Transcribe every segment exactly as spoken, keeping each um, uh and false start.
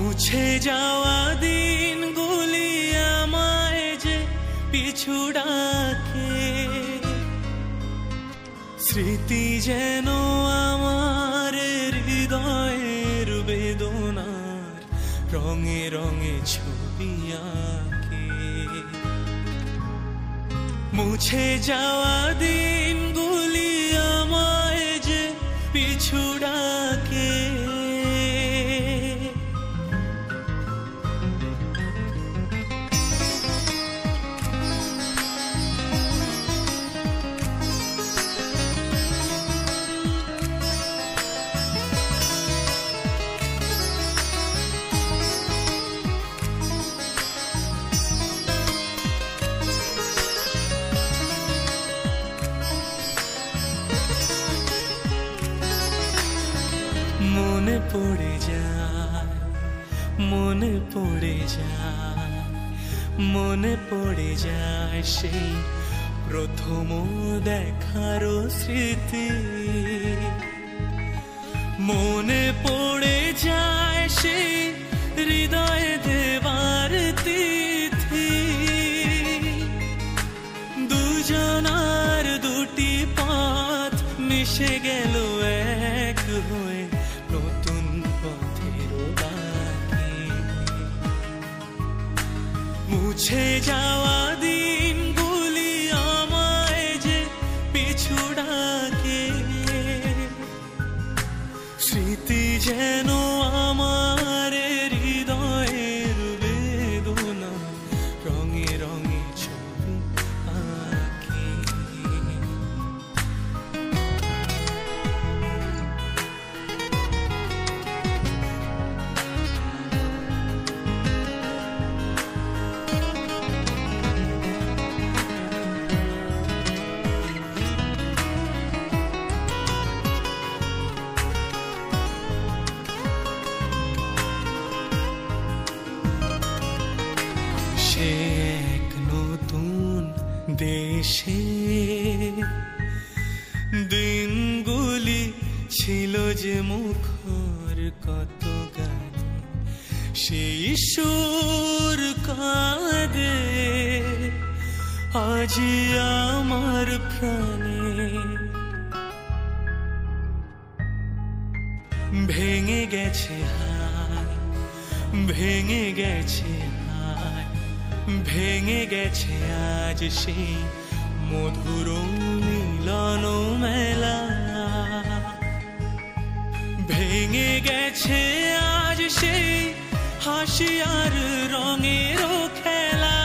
মুছে যাওয়া দিনগুলি আমায় যে পিছু ডাকে, স্মৃতি যেন আমার হৃদয়ের বেদনার রঙে রঙে ছবি আঁকে। মুছে যাওয়া দিনগুলি আমায় যে পিছু ডাকে, মনে পড়ে যায়, মনে পড়ে যায়, মনে পড়ে যায় সেই প্রথম দেখার স্মৃতি। মনে পড়ে যায় সেই হৃদয় দেবার তিথি। দুজনার দুটি পথ মিশে গেল এক হয়ে নতুন পথের ডাকে। মুছে যাওয়া দিনগুলি আমায় যে পিছু ডাকে, স্মৃতি যেন আমার হৃদয়ের বেদনা রঙে রঙে ছবি আঁকে। সে এক নতুন দেশে দিনগুলি ছিল যে মুখর কত গানে, সেই সুর কাঁদে আজি আমার প্রাণে। ভেঙে গেছে হায়, ভেঙে গেছে হায়, ভেঙে গেছে আজ সেই মধুর মিলন মেলা। ভেঙে গেছে আজ সেই হাসি আর রঙের খেলা।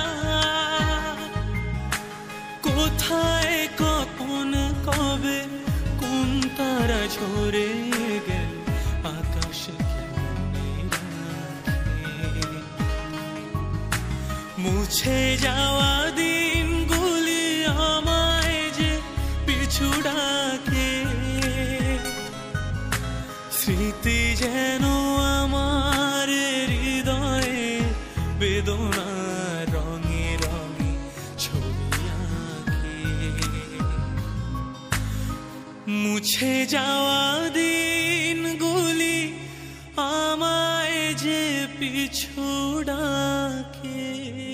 কোথায় কখন কবে কোন তারা ঝরে গেল আকাশে মুছে যাওয়া দিনগুলি আমায় যে পিছু ডাকে, স্মৃতি যেন আমার হৃদয়ে বেদনা রঙে রঙে ছবি আঁকে। মুছে যাওয়া দিনগুলি আমায় যে পিছু ডাকে।